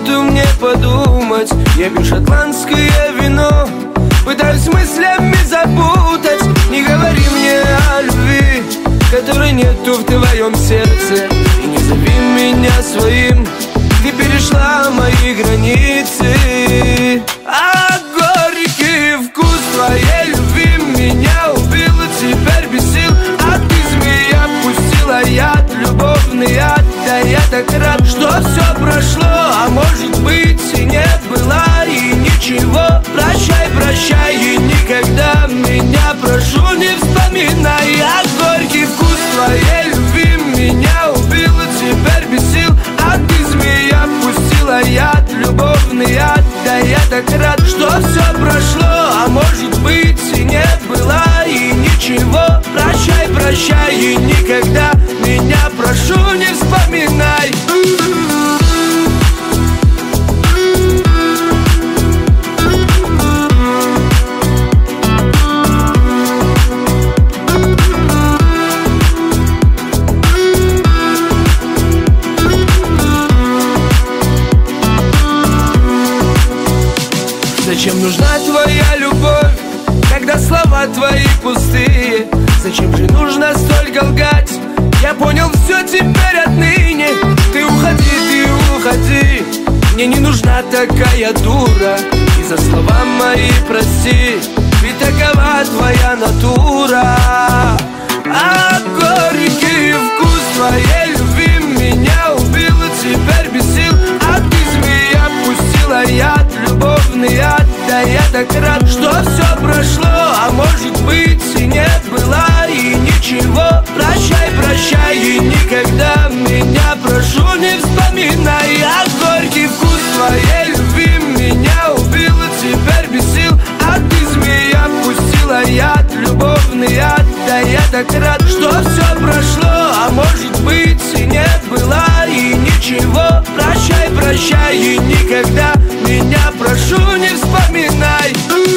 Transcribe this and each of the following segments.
минуту мне подумать. Я пью шотландское вино, пытаюсь мыслями запутать. Не говори мне о любви, которой нету в твоем сердце. И не зови меня своим, ты перешла мои границы. А горький вкус твоей любви меня убил, и теперь без сил. А ты, змея, пустила яд, любовный яд. Да я так рад, что все прошло, а может быть и не было, и ничего. Прощай, прощай, и никогда меня, прошу, не вспоминай. А горький вкус твоей любви меня убил, и теперь без сил. А ты, змея, пустила яд, любовный яд. Да я так рад, что все прошло, а может быть и не было, и ничего. Прощай, прощай, и никогда меня, прошу, не вспоминай. Зачем нужна твоя любовь, когда слова твои пустые? Зачем же нужно столько лгать? Я понял все теперь отныне. Ты уходи, мне не нужна такая дура. И за слова мои прости, ведь такова твоя натура. А горький вкус твоей любви меня убил, и теперь без сил. А ты, змея, пустила яд, любовный яд. Да я так рад, что все прошло, а может быть и не было, и ничего. Прощай, прощай, и никогда меня, прошу, не вспоминай. А горький вкус твоей любви меня убил, и теперь без сил. А ты, змея, пустила яд, любовный яд. Да я так рад, что все прошло, а может быть и не было, и ничего. Прощай, прощай, и никогда меня, прошу, не вспоминай.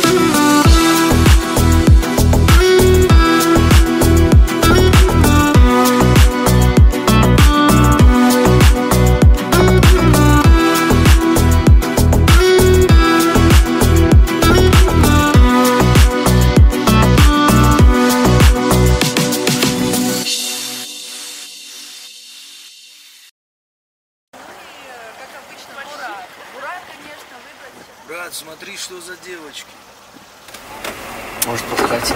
Брат, смотри, что за девочки. Может, пускать.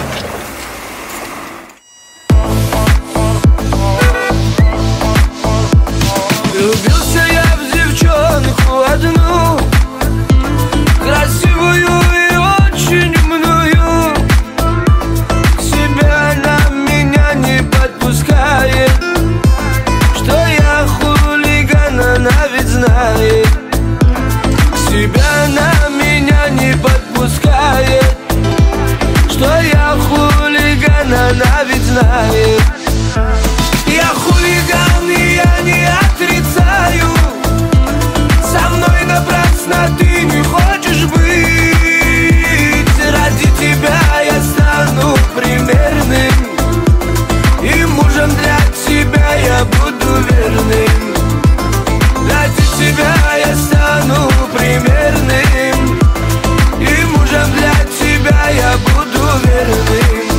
Влюбился я в девчонку одну, красивую и очень умную. К себе она меня не подпускает, что я хулиган, она ведь знает. К себе она меня не подпускает, что я хулиган, она ведь знает. Я хулиган, и я не отрицаю. Со мной напрасно ты не хочешь быть. Ради тебя я стану примерным, и мужем для тебя я буду верным. Ради тебя я стану примерным, и мужем для тебя я буду верным.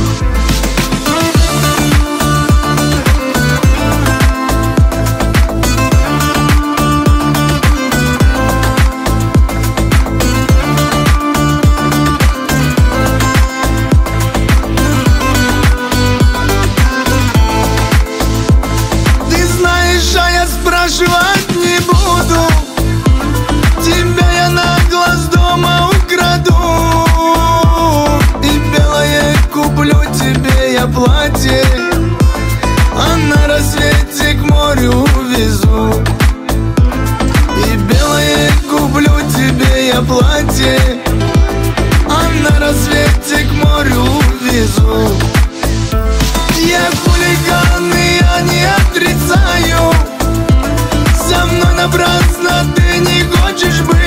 Ты знаешь, а я спрашивать не буду. Тебя я на глаз дома украду, и белое куплю тебе я платье, а на рассвете к морю увезу. И белое куплю тебе я платье, а на рассвете к морю увезу. Я хулиган, и я не отрицаю. Со мной напрасно ты не хочешь быть.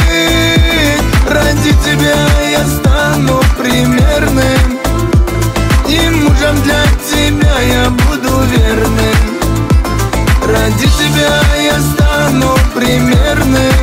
Ради тебя я стану примерным, и мужем для тебя я буду верным. Ради тебя я стану примерным,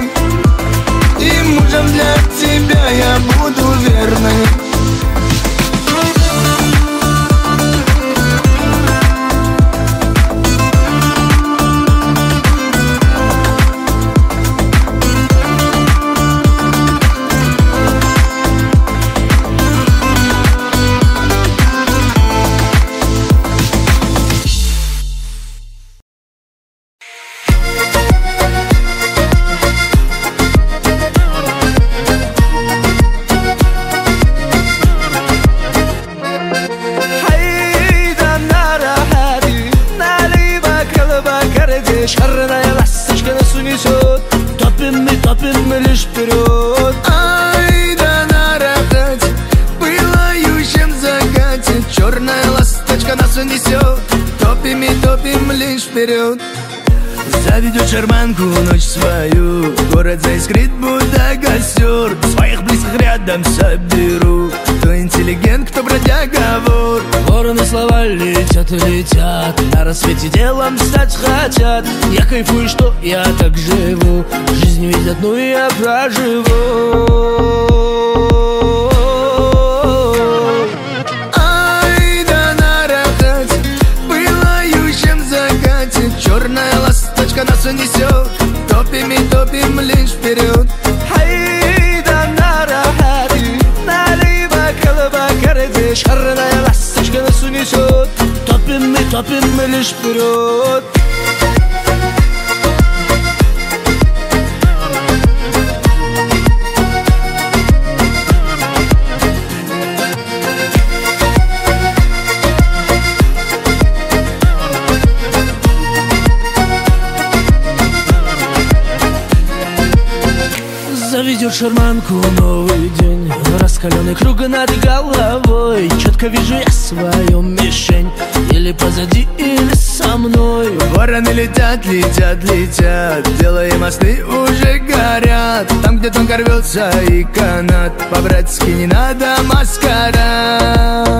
топим мы лишь вперед. Ай да на рахате, пылающем закате, черная ласточка нас унесет. Топим и топим лишь вперед. Заведет шарманку ночь свою, город заискрит, будто костер. Своих близких рядом соберу, кто интеллигент, кто бродяга, вор. Вороны слова летят и летят, на рассвете делом стать хотят. Я кайфую, что я так живу, жизнь ведь одну я проживу. Ай да на рахате, пылающем закате, черная ласточка нас унесет. Топим и топим лишь вперед. Ай да на рахате, налево колобакарде, черная ласточка нас унесет. Топим мы лишь вперед. Заведет шарманку новый день, раскаленный круг над головой. Четко вижу я свою мишень, или позади, или со мной. Вороны летят, летят, летят, делая мосты уже горят. Там, где тонко рвется и канат, по-братски не надо маскарад.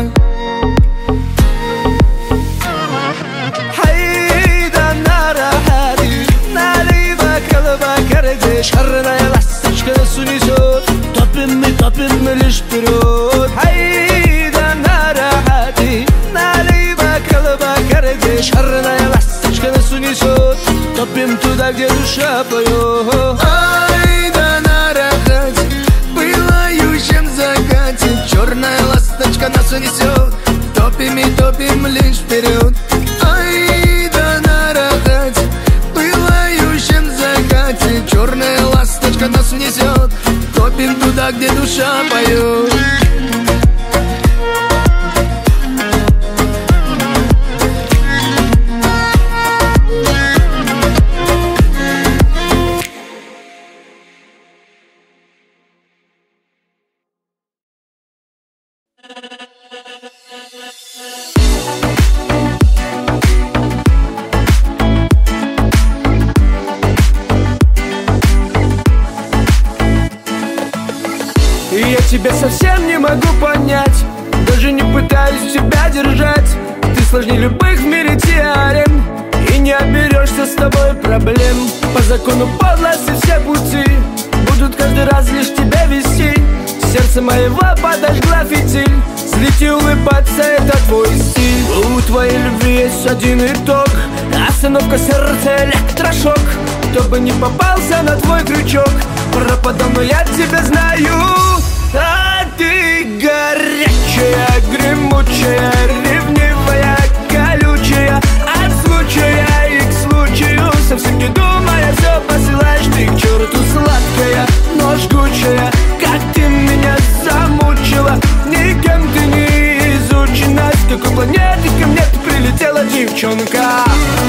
Ай да на рахате, налево колобакарде, черная ласточка нас унесет. Топим мы лишь вперед. Ай да на рахате, налево колобакарде, черная ласточка нас унесет. Топим туда, где душа поет. Ай да на рахате, пылающем закате, черная ласточка нас унесет. Топим и топим лишь вперед. Ай да на рахате, пылающем закате, черная ласточка нас унесет. Топим туда, где душа поет. И я тебя совсем не могу понять, даже не пытаюсь тебя держать. Ты сложнее любых в мире теорем, и не оберешься с тобой проблем. По закону подлости все пути будут каждый раз лишь тебя вести. Сердце моего подожгла фитиль, злить и улыбаться — это твой стиль. У твоей любви есть один итог: остановка сердца, электрошок. Кто бы не попался на твой крючок, пропадал, но я тебя знаю. А ты горячая, гремучая, ревнивая, колючая, от случая и к случаю, совсем не думая, все посылаешь ты к черту. Сладкая, но жгучая, как ты меня замучила. Никем ты не изучена, с какой планеты ко мне ты прилетела, девчонка.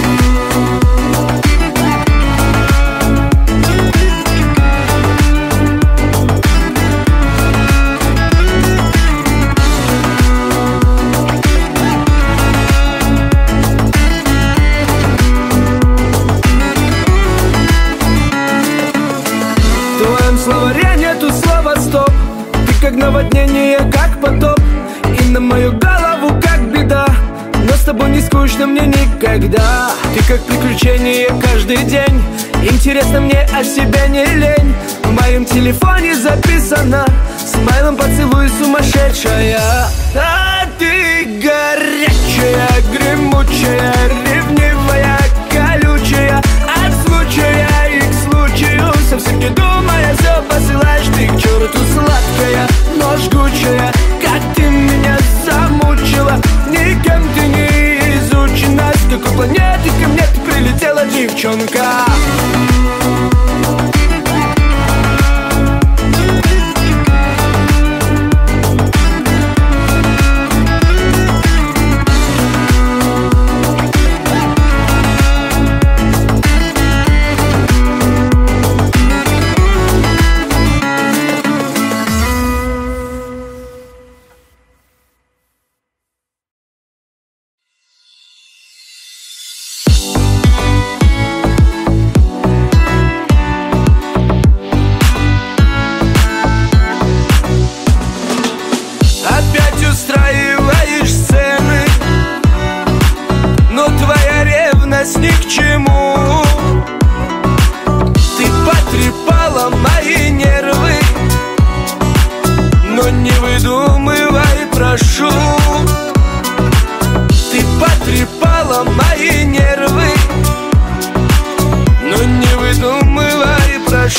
В словаре нету слова стоп. Ты как наводнение, как потоп, и на мою голову как беда. Но с тобой не скучно мне никогда. Ты как приключение каждый день. Интересно мне, о себе не лень. В моем телефоне записано: смайлом поцелуй, сумасшедшая. А ты горячая, гремучая, ревнивая, колючая, от случая и к случаю, совсем не думая, все посылаешь ты к черту. Сладкая, но жгучая, как ты меня замучила. Никем ты не изучена, с какой планеты ко мне ты прилетела, девчонка.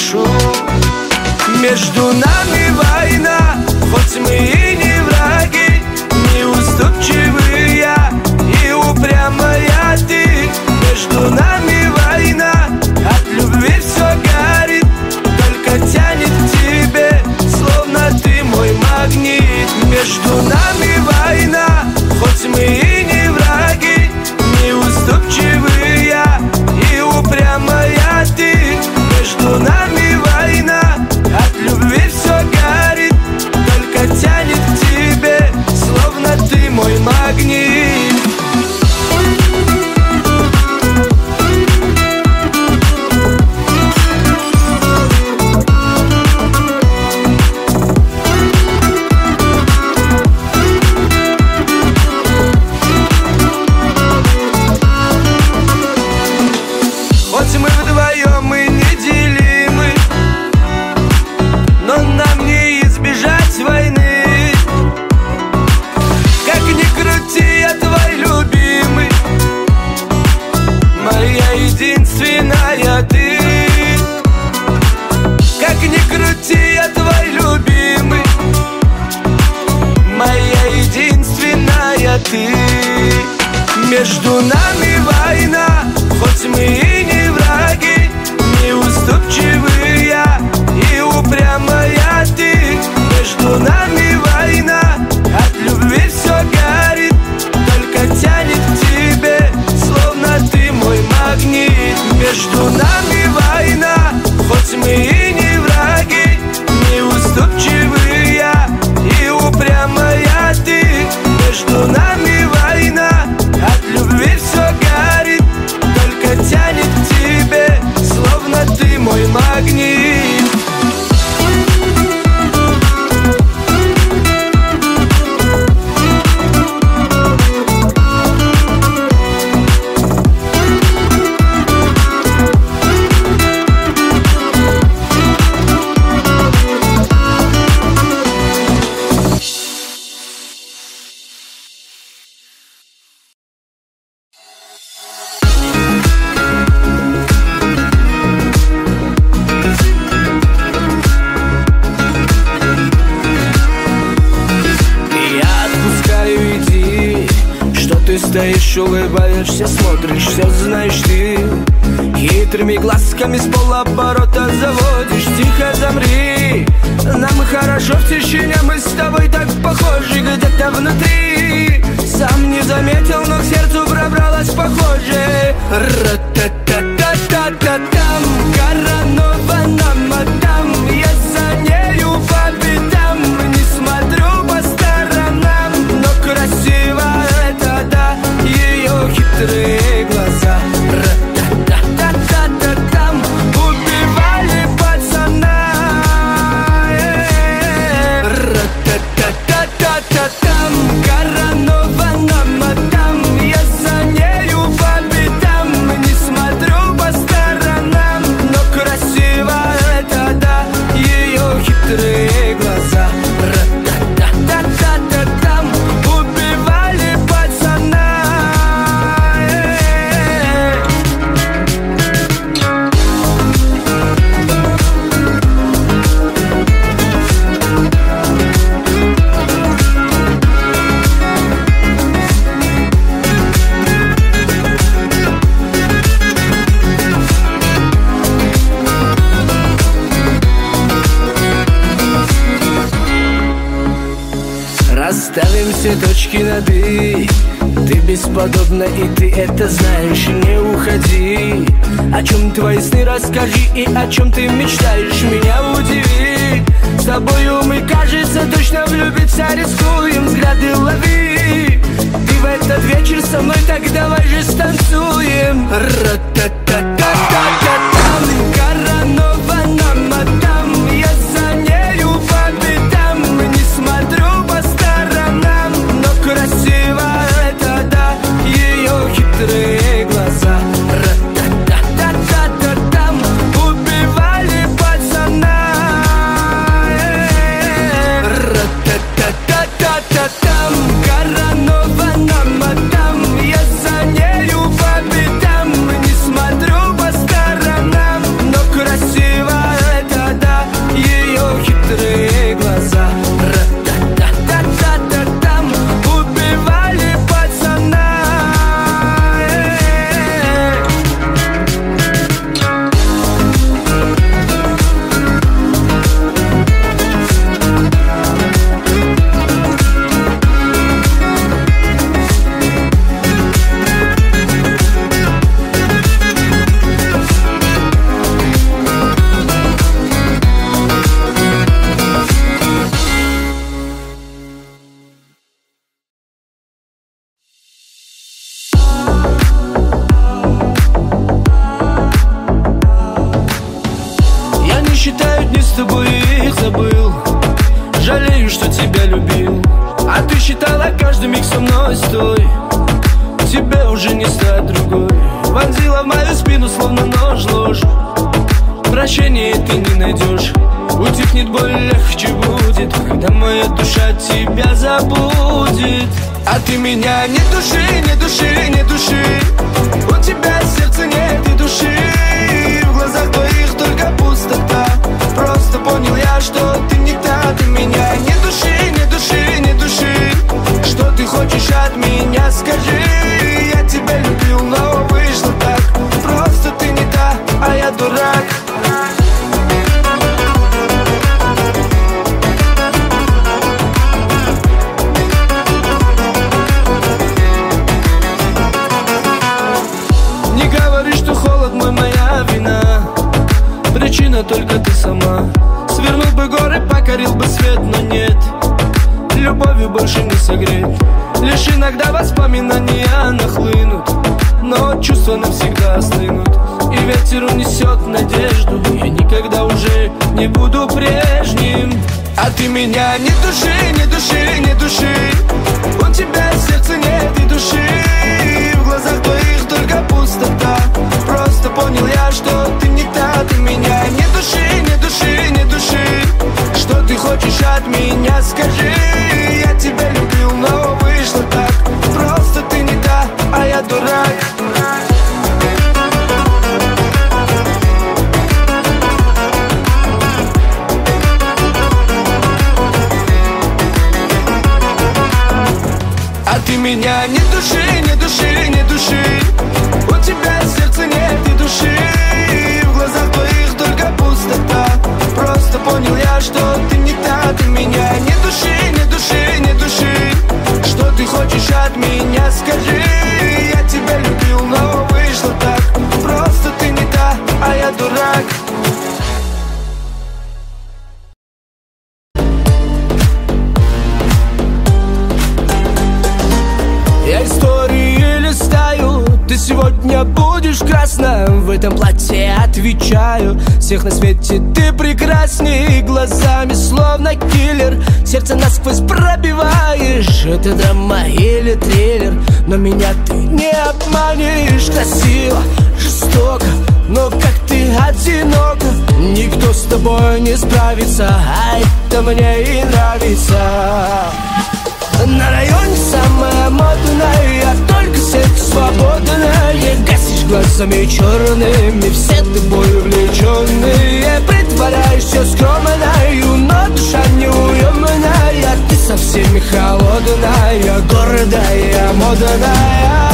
прошу. Между нами война, хоть мы и не враги, неуступчивый я и упрямая ты. Между нами война, от любви все горит, только тянет к тебе, словно ты мой магнит. Между нами война, хоть мы и не враги, неуступчивый я и упрямая ты. Между нами война, от любви все горит, только тянет к тебе, словно ты мой магнит. Хоть мы вдвоем мы неделимы, но нам не избежать войны. Как ни крути, я твой любимый, моя единственная ты. Как ни крути, я твой любимый, моя единственная ты. Между нами война, хоть мы и не враги, неуступчивый я и упрямая ты. Между нами война, от любви все горит, только тянет к тебе, словно ты мой магнит. Между нами война, хоть мы и не враги, неуступчивый я и упрямая ты. Между нами война, от любви все горит, только тянет к тебе, словно ты мой магнит. Стоишь, улыбаешься, смотришь, все знаешь ты. Хитрыми глазками с полоборота заводишь. Тихо замри, нам хорошо в тишине, мы с тобой так похожи где-то внутри. Сам не заметил, но к сердцу пробралась похоже. Ра-та-та-та-та-та-там, коронована мадам, я за нею по пятам. Не смотрю по сторонам, но красиво это да, ее хитрые глаза. Ра-та-та-та-та-та-там, убивали пацана. Ра-та-та-та-та-та-там, коронована мадам, я за нею по пятам. Не смотрю по сторонам, но красиво это да, ее хитрые глаза. Ра-та-та-та-та-та-там, убивали пацана. Расставим все точки над «и». Ты бесподобна, и ты это знаешь. Не уходи. О чем твои сны расскажи, и о чем ты мечтаешь, меня удиви. С тобою мы, кажется, точно влюбиться рискуем. Взгляды лови. Ты в этот вечер со мной, так давай же станцуем. Ра-та-та-та-та-та-там, коронована мадам, я за нею по пятам. Не смотрю по сторонам, но красиво это да, ее хитрые глаза. Ра-та-та-та-та-та-там, убивали пацана. Ра-та-та-та-та-та-там, коронована мадам, я за нею по пятам. Не смотрю по сторонам, считаю дни с тобой и их забыл. Жалею, что тебя любил. А ты считала каждый миг со мной, стой. Тебе уже не стать другой. Вонзила в мою спину, словно нож ложь. Прощения ты не найдешь. Утихнет боль, легче будет, когда моя душа тебя забудет. А ты меня не души, не души, не души. У тебя сердца нет и души. В глазах твоих только пустота. Просто понял я, что ты не та. Ты меня не души, не души, не души. Что ты хочешь от меня, скажи. Я тебя любил, но вышло так. Просто ты не та, а я дурак. Не говори, что холод мой, моя вина. Причина только ты сама. Свернул бы горы, покорил бы свет, но нет. Любовью больше не согреть. Лишь иногда воспоминания нахлынут, но чувства навсегда остынут. И ветер унесет надежду. Я никогда уже не буду прежним. А ты меня не души, не души, не души. У тебя сердца нет и души. В глазах твоих только пустота. Просто понял я, что ты не та. Ты меня не души, не души, не души. Что ты хочешь от меня, скажи. Я тебя любил, но вышло так. Просто ты не та, а я дурак. А ты меня не души, не души, не души. У тебя сердца нет и души. В глазах твоих только пустота. Просто понял я, что ты не та. Ты меня не души, не души, не души. Что ты хочешь от меня, скажи. Я тебя любил, но вышло так. Просто ты не та, а я дурак. Я истории листаю. Ты сегодня будешь красна. В этом платье отвечаю. Всех на свете ты прекрасней. Глазами словно киллер. Сердце насквозь пробиваешь. Это драма или триллер. Но меня ты не обманешь. Красиво, жестоко, но как ты одинока. Никто с тобой не справится. А это мне и нравится. На районе самая модная, только секс свободная. Гасишь глазами черными, все тобой увлеченные. Притворяешься скромною, но душа неуемная. Ты со всеми холодная, гордая, модная.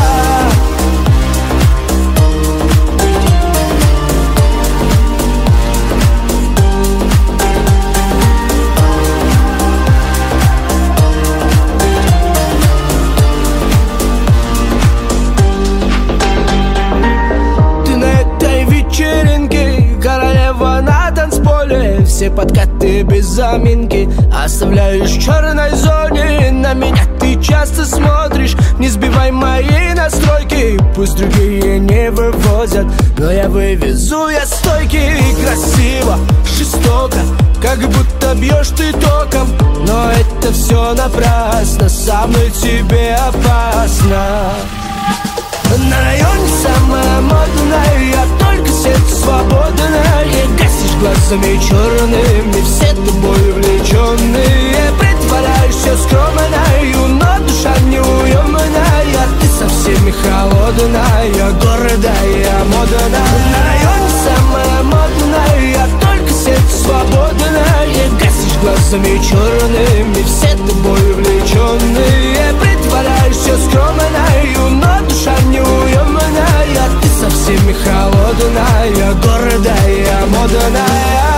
Королева на танцполе, все подкаты без заминки. Оставляешь в черной зоне. На меня ты часто смотришь. Не сбивай мои настройки. Пусть другие не вывозят, но я вывезу, я стойкий. Красиво, жестоко, как будто бьешь ты током. Но это все напрасно, со мной тебе опасно. На районе самая модная, только секс свободная. Гасишь глазами черными, все тобой увлеченные. Притворяешься скромною, но душа неуемная. Ты со всеми холодная, гордая, модная. На районе самая модная, только секс свободная. Гасишь глазами черными, все тобой увлеченные. Притворяешься скромною, но душа неуемная. Ты со всеми холодная, гордая, модная.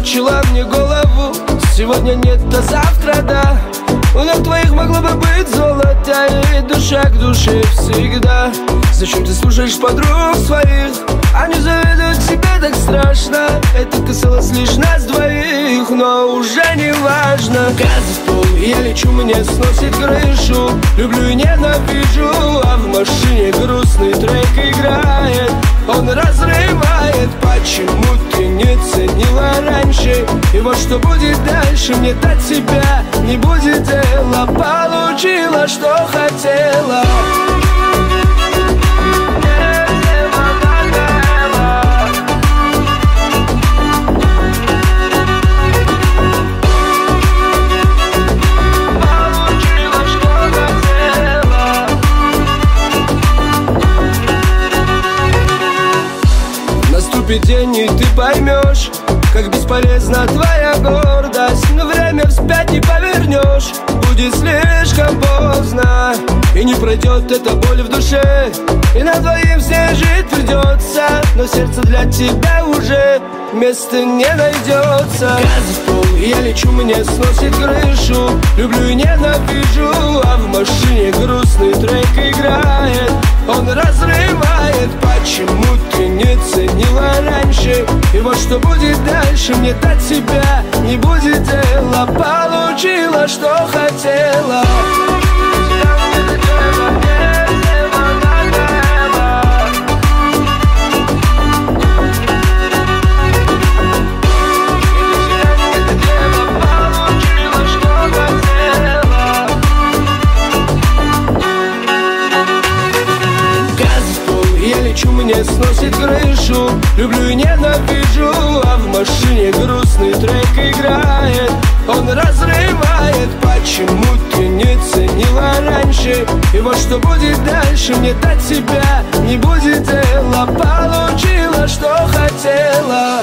заморочила мне голову. Сегодня нет, а завтра да. У ног твоих могло бы быть золото, и душа к душе всегда. Зачем ты слушаешь подруг своих? Они завидуют тебе так страшно. Это касалось лишь нас двоих, но уже не важно. Газ в пол, я лечу, мне сносит крышу. Люблю и ненавижу, а в машине грустный трек играет. Он разрывает, почему ты не ценила раньше? И вот что будет дальше, мне до тебя не будет дела. Получила, что хотела. Наступит день, и ты поймешь, как бесполезна твоя гордость. Но время вспять не повернешь, будет слишком поздно. И не пройдет эта боль в душе, и на двоим все жить придется. Но сердце для тебя уже места не найдется. Газ в пол, я лечу, мне сносит крышу. Люблю и ненавижу, а в машине грустный трек играет. Он разрывает, почему ты не ценила раньше? И вот что будет дальше, мне до тебя не будет дела. Получила, что хотела. Мне сносит крышу, люблю и ненавижу, а в машине грустный трек играет. Он разрывает, почему ты не ценила раньше? И вот что будет дальше, мне до тебя не будет дела. Получила, что хотела.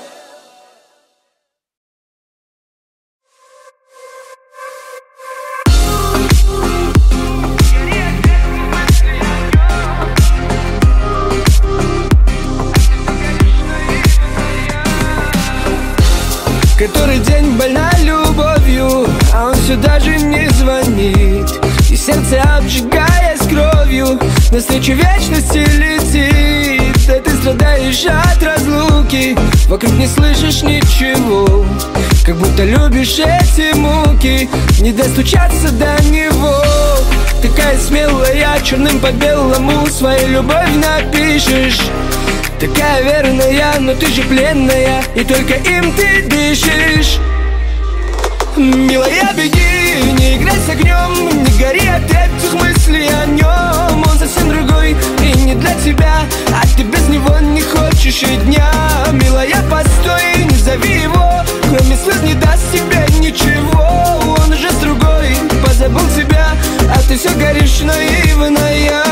Который день больна любовью, а он все даже не звонит. И сердце, обжигаясь кровью, навстречу вечности летит. А ты страдаешь от разлуки, вокруг не слышишь ничего, как будто любишь эти муки, не достучаться до него. Такая смелая, черным по белому свою любовь напишешь. Такая верная, но ты же пленная, и только им ты дышишь. Милая, беги, не играй с огнем, не гори от этих мыслей о нем. Он совсем другой и не для тебя, а ты без него не хочешь и дня. Милая, постой, не зови его, кроме слез не даст тебе ничего. Он уже с другой, позабыл тебя, а ты все горишь наивная.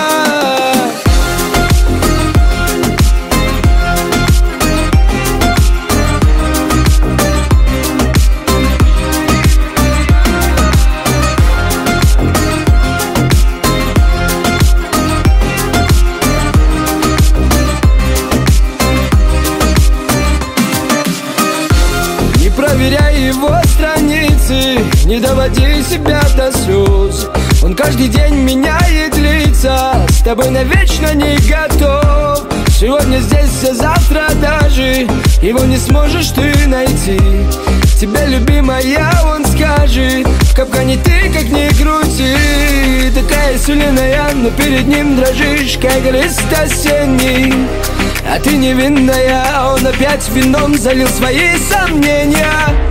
Проверяй его страницы, не доводи себя до слез. Он каждый день меняет лица, с тобой навечно не готов. Сегодня здесь, а завтра даже его не сможешь ты найти. Тебя, любимая, он скажет, в капкане ты как ни крути. Такая сильная, но перед ним дрожишь, как лист осенний. А ты невинная, он опять вином залил свои сомнения.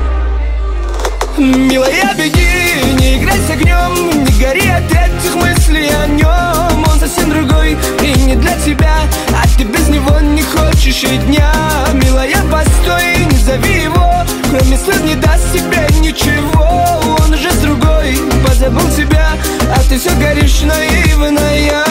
Милая, беги, не играй с огнем, не гори от этих мыслей о нем. Он совсем другой и не для тебя, а ты без него не хочешь и дня. Милая, постой, не зови его, кроме слез не даст тебе ничего. Он уже с другой, позабыл тебя, а ты все горишь наивная.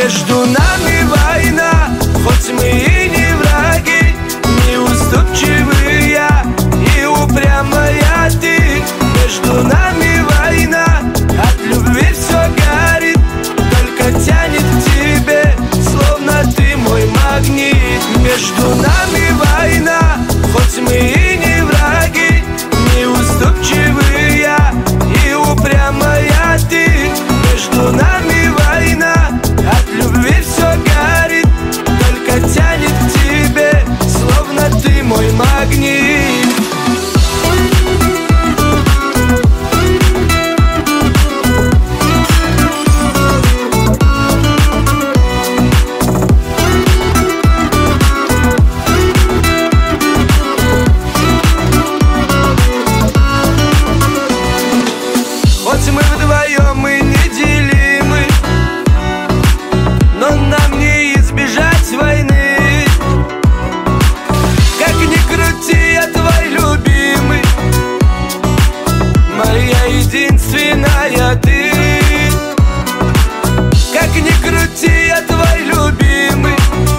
Между нами война, хоть мы и не враги, неуступчивый я и упрямая ты. Между нами война, от любви все горит, только тянет к тебе, словно ты мой магнит. Между нами война, хоть мы и не враги, неуступчивый я и упрямая ты. Между нами война, от любви все горит, только тянет к тебе, словно ты мой магнит. Хоть мы вдвоем и неделимы, но нам не избежать войны. Как ни крути, я твой любимый, моя единственная ты. Как ни крути, я твой любимый,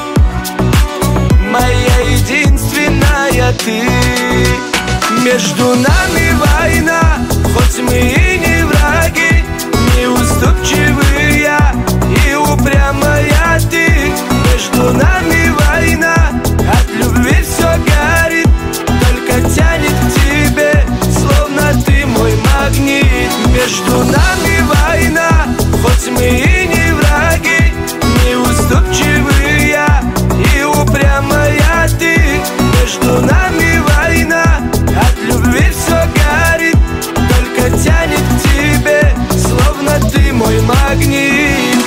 моя единственная ты. Между нами война, хоть мы и не враги, неуступчивый я и упрямая ты. Между нами война, от любви все горит, только тянет к тебе, словно ты мой магнит. Между нами война, хоть мы и не враги, неуступчивый я и упрямая ты. Между нами война, от любви все горит, только тянет к тебе, словно ты мой магнит.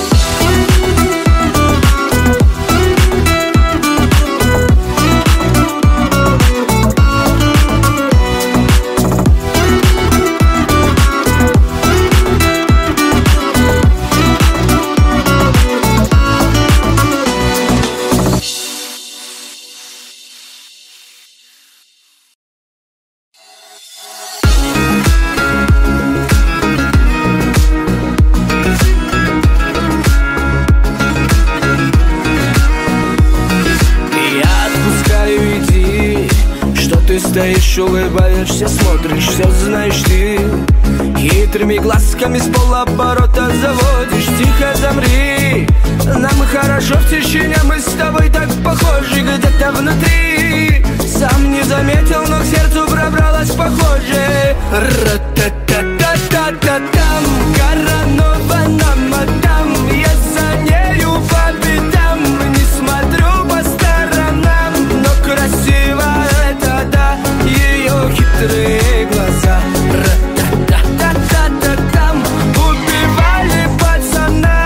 Стоишь, улыбаешься, смотришь, все знаешь ты. Хитрыми глазками с полоборота заводишь. Тихо замри, нам хорошо в тишине, мы с тобой так похожи где-то внутри. Сам не заметил, но к сердцу пробралась похоже. Ра-та-та-та-та-та-там, коронована мадам, я за нею по пятам. Не смотрю по сторонам, но красиво это да, ее хитрые глаза. Ра-та-та-та-та-та-там, убивали пацана.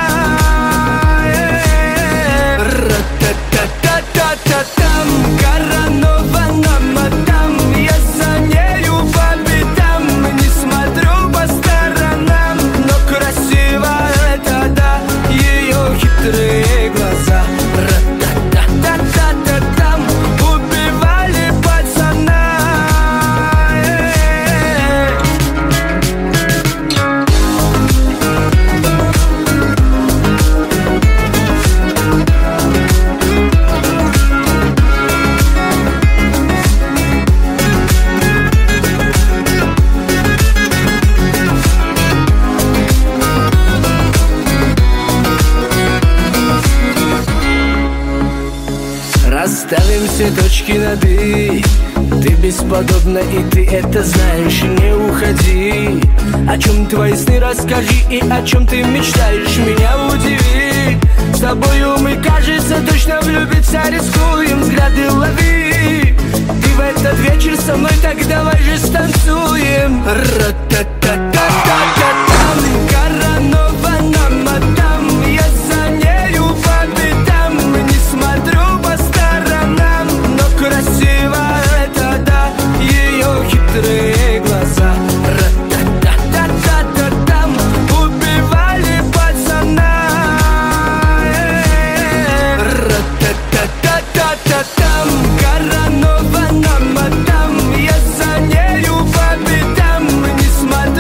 Ра-та-та-та-та-та-там, коронована мадам, я за нею по пятам. Не смотрю по сторонам, но красиво это да, ее хитрые глаза. Ра-та-та-та-та-та-там, убивали пацана. Расставим все точки над «и». Ты бесподобна, и ты это знаешь. Не уходи. О чем твои сны расскажи, и о чем ты мечтаешь, меня удиви. С тобою мы, кажется, точно влюбиться рискуем. Взгляды лови. Ты в этот вечер со мной, так давай же станцуем. Ра-та-та-та-та-та-там, коронована мадам, я за нею по пятам. Не смотрю по сторонам, но красиво это да, ее хитрые глаза. Ра-та-та-та-та-та-там, убивали пацана. Ра-та-та-та-та-та-там, коронована мадам, я за нею по пятам. Не смотрю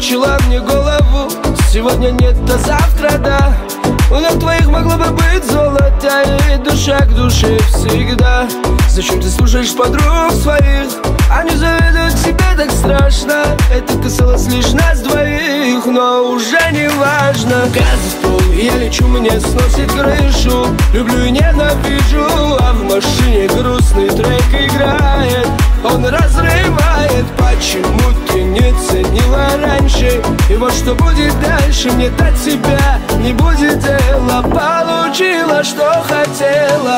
заморочила мне голову. Сегодня нет, а завтра да. У ног твоих могло бы быть золото, и душа к душе всегда. Зачем ты слушаешь подруг своих? Они завидуют тебе так страшно. Это касалось лишь нас двоих, но уже не важно. Газ в пол, я лечу, мне сносит крышу. Люблю и ненавижу, а в машине грустный трек играет. Он разрывает, почему ты не ценила раньше? И вот что будет дальше, мне до тебя не будет дела. Получила, что хотела.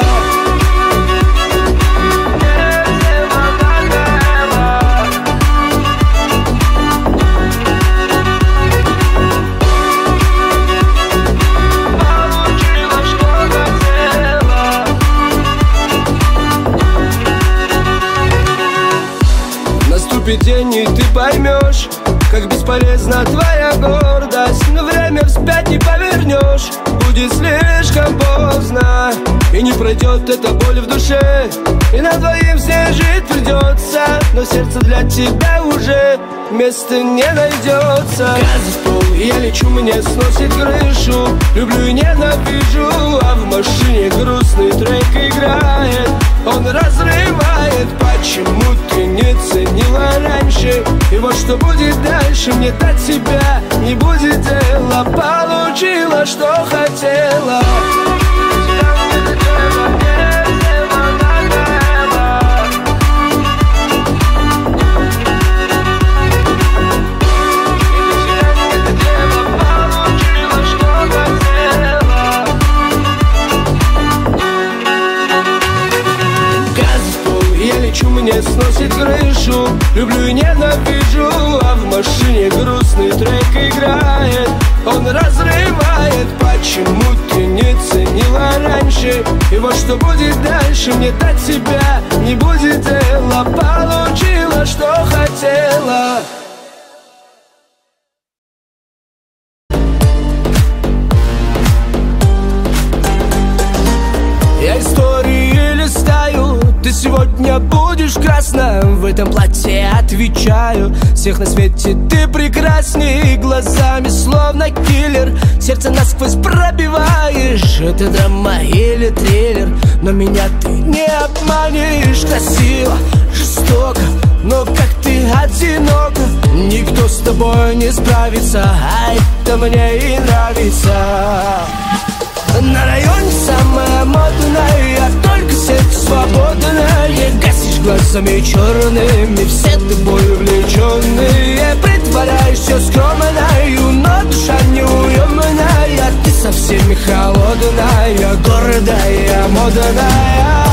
Наступит день, и ты поймешь, как бесполезна твоя гордость. Но время вспять не повернешь, будет слишком поздно. И не пройдет эта боль в душе, и на двоим все жить придется. Но сердце для тебя уже места не найдется. Газ в пол, я лечу, мне сносит крышу. Люблю и ненавижу, а в машине грустный трек играет. Он разрывает, почему ты не ценила раньше? И вот что будет дальше, мне до тебя не будет дела. Получила, что хотела. Мне сносит крышу. Люблю и ненавижу, а в машине грустный трек играет. Он разрывает, почему ты не ценила раньше? И вот что будет дальше, мне до тебя не будет дела. Получила, что хотела. Я истории листаю, ты сегодня будешь красна. В этом платье отвечаю, всех на свете ты прекрасней. Глазами словно киллер, сердце насквозь пробиваешь. Это драма или триллер, но меня ты не обманешь. Красиво, жестоко, но как ты одинока. Никто с тобой не справится, а это мне и нравится. На районе самая модная, только сердце свободное. Гасишь глазами черными, все тобой увлеченные. Притворяешься скромною, но душа неуемная. Ты со всеми холодная, гордая, модная.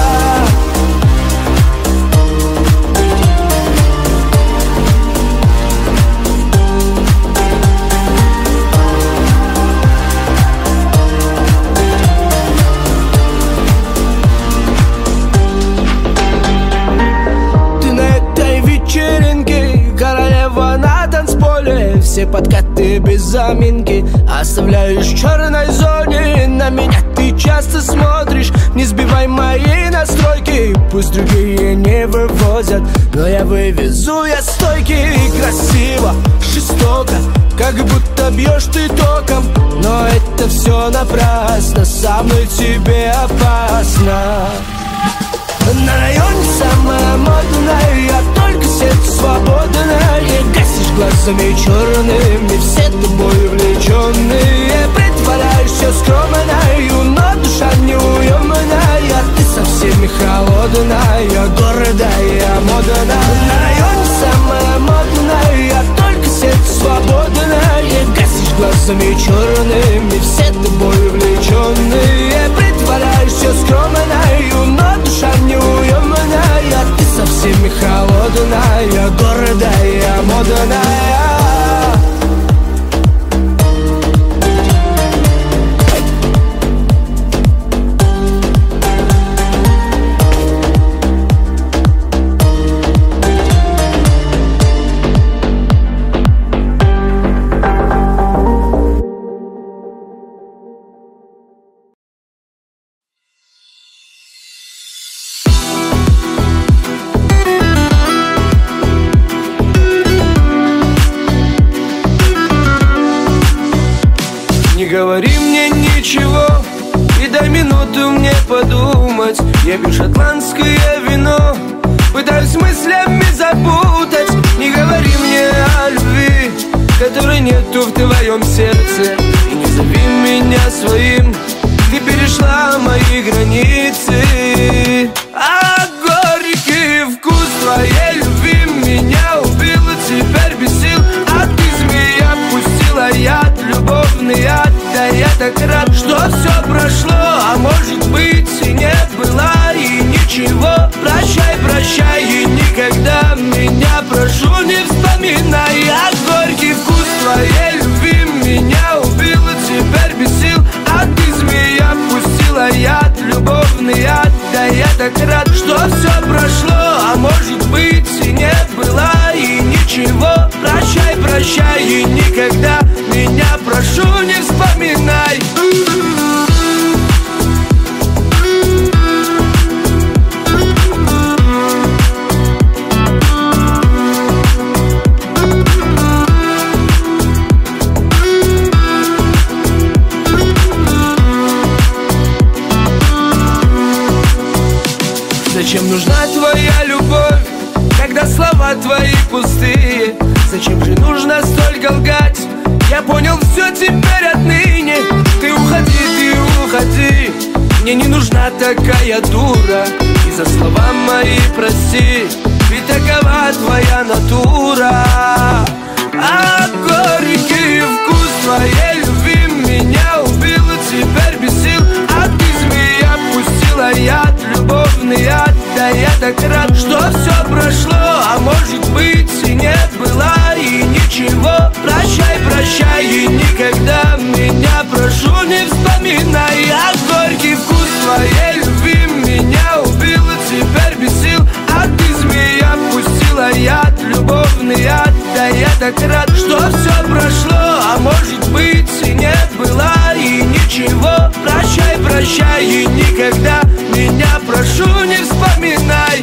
Королева на танцполе, все подкаты без заминки оставляешь в черной зоне. На меня ты часто смотришь, не сбивай мои настройки. Пусть другие не вывозят, но я вывезу, я стойкий. Красиво, жестоко, как будто бьешь ты током. Но это все напрасно, со мной тебе опасно. На районе самая модная, только сердце свободное. Гасишь глазами черными, все тобой увлеченные. Притворяешься скромною, но душа неуемная. Ты со всеми холодная, гордая, модная. На районе самая модная, только сердце свободное. Гасишь глазами черными, все тобой увлеченные. Притворяешься скромною, но душа неуемная. Ты со всеми холодная, гордая, модная. говори мне ничего и дай минуту мне подумать. Я пью шотландское вино, пытаюсь мыслями запутать. Не говори мне о любви, которой нету в твоем сердце. И не зови меня своим, ты перешла мои границы. А горький вкус твоей любви меня убил и теперь без сил. А ты, змея, пустила яд, любовный яд. Да я так рад, что все прошло, а может быть и не было, и ничего. Прощай, прощай, и никогда меня, прошу, не вспоминай. А горький вкус твоей любви меня убил и теперь без сил. А ты, змея, пустила яд, любовный яд. Да я так рад, что все прошло, а может быть и не было, и ничего. Прощай, прощай, и никогда меня, прошу, не вспоминай. Зачем нужна твоя любовь, когда слова твои пустые? Зачем же нужно столько лгать? Я понял все теперь отныне. Ты уходи, мне не нужна такая дура. И за слова мои прости, ведь такова твоя натура. А горький вкус твоей любви меня убил и теперь без сил. А ты, змея, пустила яд, любовный яд. Да я так рад, что все прошло, а может быть и не было, и ничего. Прощай, прощай, и никогда меня, прошу, не вспоминай. А горький вкус твоей любви меня убил и теперь без сил. А ты, змея, пустила яд, любовный яд. Да я так рад, что все прошло, а может быть и не было, и ничего. Прощай, прощай, и никогда меня, прошу, не вспоминай.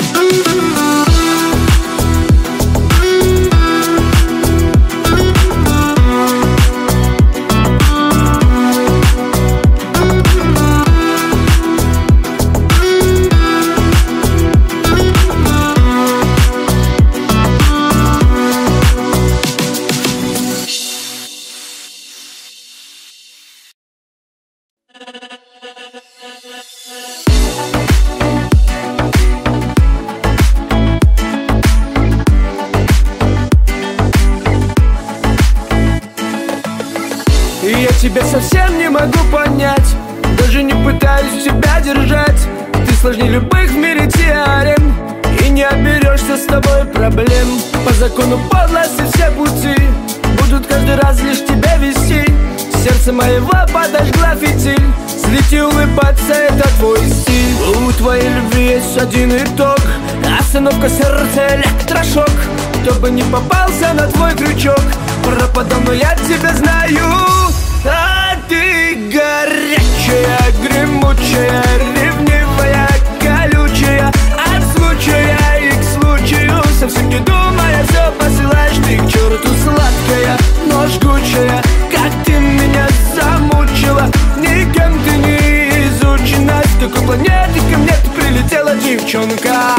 Я тебя совсем не могу понять, даже не пытаюсь тебя держать. Ты сложнее любых в мире теорем, и не оберешься с тобой проблем. По закону подлости все пути будут каждый раз лишь тебя вести. Сердце моего подожгла фитиль, злить и улыбаться — это твой стиль. У твоей любви есть один итог: остановка сердца, электрошок. Кто бы не попался на твой крючок, пропадал, но я тебя знаю. А ты горячая, гремучая, ревнивая, колючая. От случая и к случаю, совсем не думая, все посылаешь ты к черту. Сладкая, но жгучая, как ты меня замучила. Никем ты не изучена, с какой планеты ко мне ты прилетела, девчонка?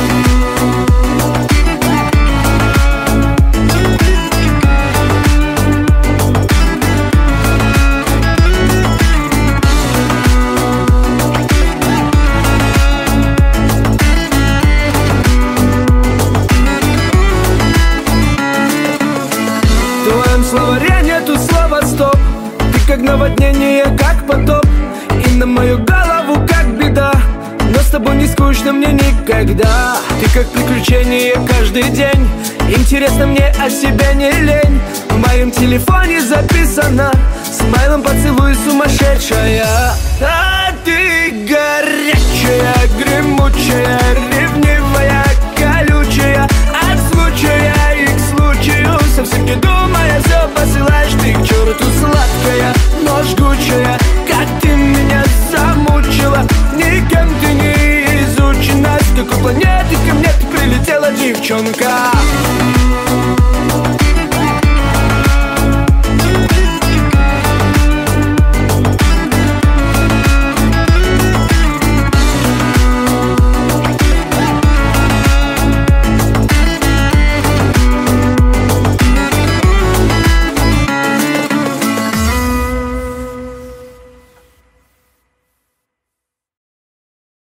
В словаре нету слова стоп. Ты как наводнение, как потоп, и на мою голову как беда. Но с тобой не скучно мне никогда. Ты как приключение каждый день. Интересно мне, о себе не лень. В моем телефоне записано: смайлом поцелуй, сумасшедшая. А ты горячая, гремучая, ревнивая, колючая. От случая и к случаю, совсем не думая, все посылаешь ты к черту. Сладкая, но жгучая, как ты меня замучила. Никем ты не изучена, с какой планеты ко мне ты прилетела, девчонка?